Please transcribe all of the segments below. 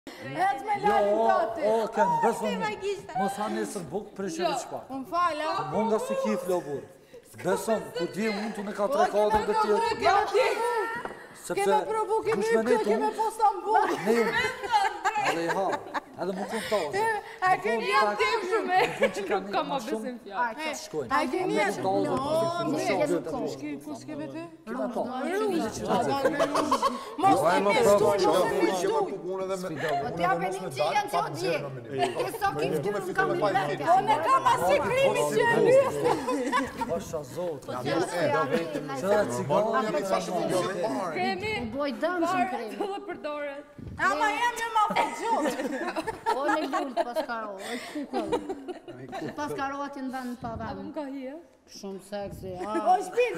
Ec me lalin tati. O, kënë, beson, mos ha nesër bukë, prishë dhe qpa. Më fala. Monga si kif, lobur. Beson, ku di unë të në ka 3 kadrë dhe tjetë. Ja, keme provu, keme ypë, keme posta më bukë. Ne unë, edhe i ha, edhe më kënë tasë. A keni jam tim shumë. Nuk ka ma besim fjallë. Shkojnë. A keni jam shumë. Kus keme ty? Kina ta. Mos me mistu, mos me mistu. O t'jape një që janë që dje. Këso kifty më kam i vete. O ne kam asë krimi që e lyste. Pasha zotë. Që Kremi, boj dëmë shumë kremi. dhe përdoret. Ama jem një ma fëgjotë. O në gullë paskaro, o kukëll. Paskaro ati në vend pa vend. Më ka hje? Shumë seksi. O shpirë,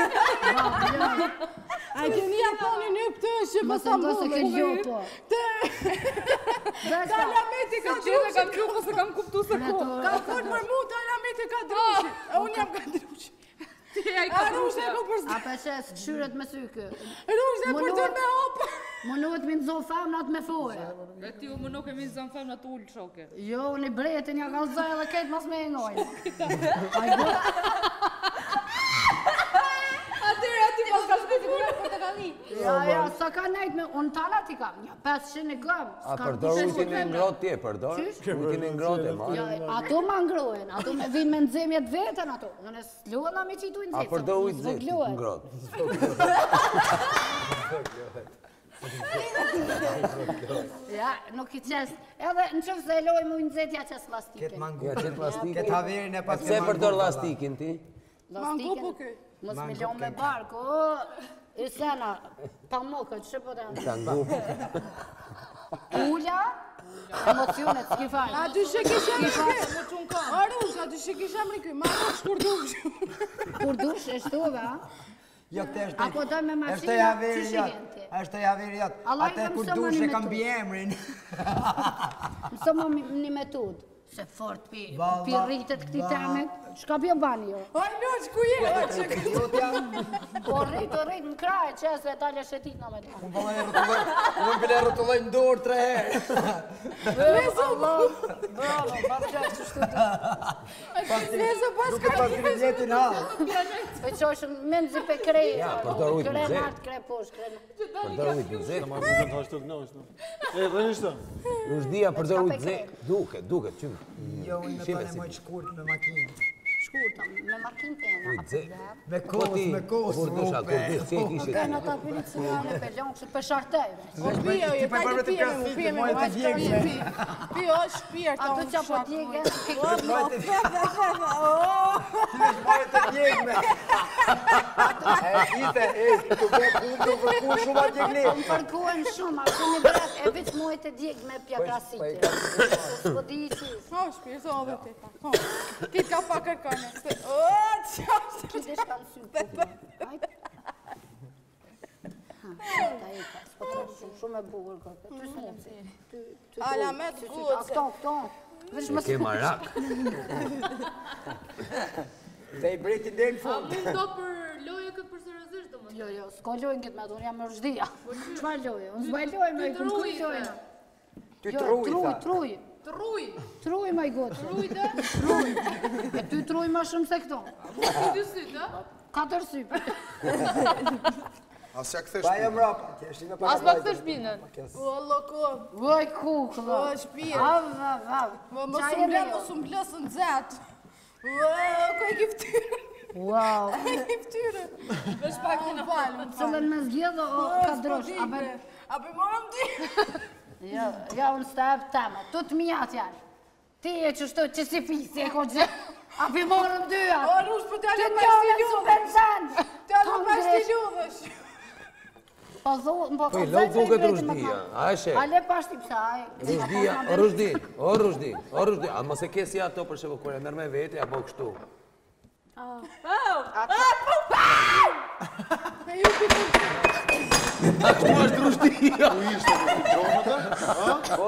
a keni japonin një pëtë që Më pësa të ngosë mbullu. ke gjopo. Talameti ka Qene kam drushi. gjuhë se kam kuptu se ko. Ka fort për mu, talameti ka drushi. Unë jam ka drushi. A rushte ku për A përshes këshyret me sykë. Rushte për të me hopë. Mënohet me nëzo femnat me fore. E ti u më nuk e mi zënë femna të ullë shoke. Jo, në bretin ja kanë zaj edhe ketë mas me e ngojnë. Atyre ati pas ka shkëti kërë për të kalli. Ja, sa ka nejtë me, unë talat i kam, ja 500 gëmë. A përdor ujtin e ngrotë tje, përdor? Ujtin e ngrotë e ma? Ja, ato ma ngrojnë, ato me vinë me nëzemjet vetën ato. Unë e s'luën a me qitu i nëzimjet. A përdor ujtë zetë, ngrotë? Ja, nuk i qesë. Edhe në qëfë se e lojmë ujnë zetë, ja qesë lastike. Ja qëtë plastikin? Këtë haverin e pas Pse përdor lastikin ti? Mangu po këj. Mos me lojmë me barkë, o, i sena, pa mokë, që po të janë? Tangu. Ulla, emocionet, s'ki fajnë. A dy shë kisha më këj. A rush, a dy shë kisha më këj. Ma në shkurdush. Kur dush e shtuve, a? Jo, këtë është... Apo doj me është mashina, haveri që shi jatë. vjen ti? Është haveri jatë. Allah Ate i kur mëso më dush një e kam metodë. bjemrin. Mëso më një metodë. Se fort pi rritet këti temet. Shka bjo bani jo? O lush, ku je? Jo t'jam... Po rrit në kraj, qesë e talje shetit në me ta. Unë po më bile rëtulloj në dorë 3 herë. Bravo, pa qesë që shtu të. Lezo pas Nuk e pas griljetin halë. E qoshën menzi pe kreje. Ja, përdor ujtë në Kre zetë. nartë, kre posh, kre nartë. Përdor ujtë zetë. Ma nuk në hashtë të gnojshtë. E, dhe nishtë. Rushdia përdor ujtë zetë. Duke, qymë. Jo, unë me tane moj shkurt me makinë. Shkurta, me makin pena. Ujtë zetë. Me kosë, me kosë. Kur dusha, kur dusha, si e kishe Kënë ti? ata pirit si janë për ljonë, që për shartejve. O pio, je taj të pio me mu, pio me mu. Pio, shpirë ta Ato unë që po t'jegë, Ti vesh marrë të djegme. Ite, të bëjë punë të përku shumë atë djegni. më përkuen shumë, a shumë i bret, e veç muajt e djegë me pjakrasitje. S'po di që. O, shpirë, so dhe te ta. Ti ka pa kërkane. O, qashtë. Kite shka në sy punë. Hajtë. Ta i ka, s'po të shumë e bugur kërë. Ty s'në. Ala me të gutë. Këto. Veç më Ke marak. Dhe i breti dhe në A fund. mund do për loje këtë për seriozisht do më? Jo, s'ko lojnë këtë me të, unë jam më rëshdia. Qëfar lojë? Unë s'baj lojë me i kënë kuj lojë. Ty truj, tha. Truj. Truj! Truj ma i gotë. Truj dhe? Truj. E ty truj ma shumë se këto. Ty dy sytë, a? 4 sypë. Asja këthesh Pa jam rapa, ti është i me pak As pa këtë shpinën. O, loko. Voj kukë, O, shpirë. Av. Mos u mblesë në zetë. O, ku e ki ftyrë? Wow. E ki ftyrë. Me shpak të në falë. Më Cëllën me zgjedhë o ka drosh. A për morëm ty? Ja, unë s'ta tema. Tu të mijat janë. Ti e që shto që si fisi e ko gjë. A për morëm dyja. O, rush, për të Të alë pas njone t'i su ljudhësh. benzen. Të alë pas t'i ljudhësh. Po Po i lëu duket rushdia, a e she? Ale pas t'i pësaj. Rushdi, a mos e ke si ato për shembull kur e merr me vete apo kështu. E ju këtë Ku është rushdia? Ku ishte?